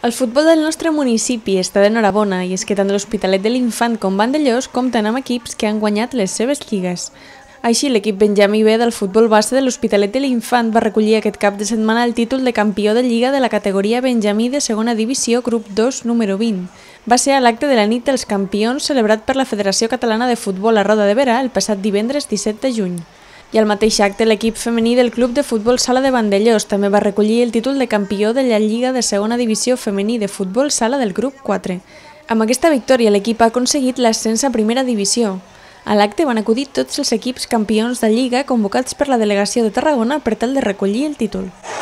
El futbol del nostre municipi està d'enhorabona i és que tant l'Hospitalet de l'Infant com Vandellòs compten amb equips que han guanyat les seves lligues. Així, l'equip Benjamí B del futbol base de l'Hospitalet de l'Infant va recollir aquest cap de setmana el títol de campió de lliga de la categoria Benjamí de segona divisió grup 2 número 20. Va ser a l'acte de la nit dels campions celebrat per la Federació Catalana de Futbol a Roda de Berà el passat divendres 17 de juny. I al mateix acte, l'equip femení del Club de Futbol Sala de Vandellòs també va recollir el títol de campió de la Lliga de segona divisió femení de futbol sala del grup 4. Amb aquesta victòria, l'equip ha aconseguit l'ascens a primera divisió. A l'acte van acudir tots els equips campions de Lliga convocats per la delegació de Tarragona per tal de recollir el títol.